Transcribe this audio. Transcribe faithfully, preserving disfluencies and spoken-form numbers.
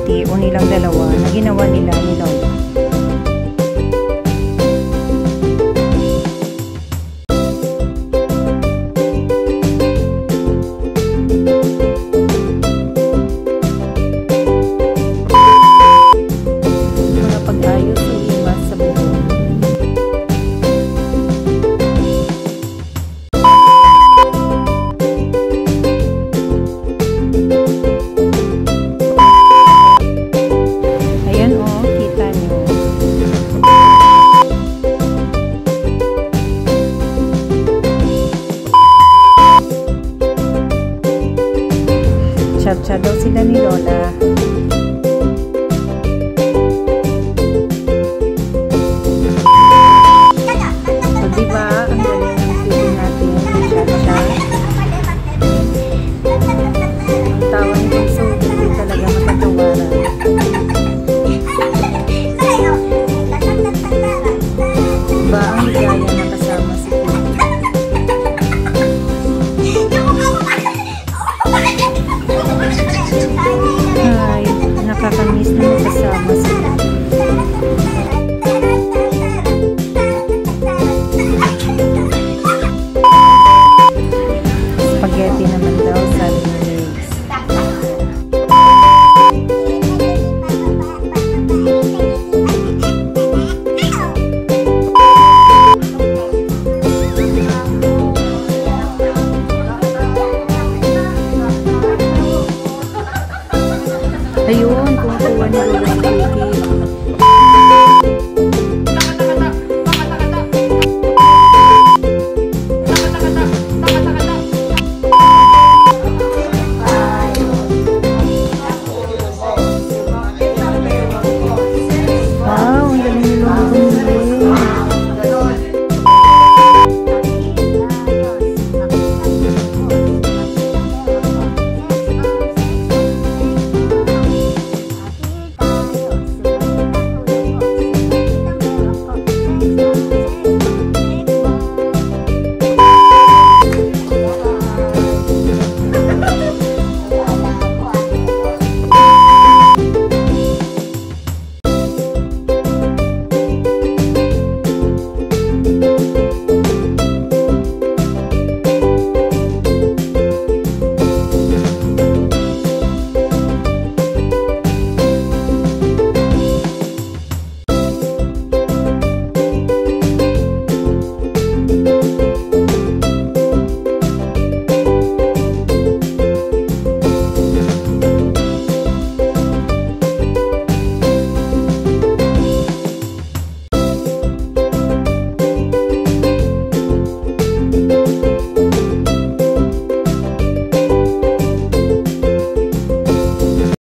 Cutie o nilang dalawa na ginawa nila ni Lola. Mga pag-ayos o imas sa buhok. Chat-chat daw sila ni Lola. So, diba, ang galing ng Cutie natin. Chat-chat. Ang tawa ni Bunso, hindi talaga matatawaran. Diba, ang ligaya na kasama si Cutie. Ay, nakakamiss na makasama sila. Spaghetti naman daw, sabi ni Mygz. Ayun, kung kuha ni Lola si Cutie.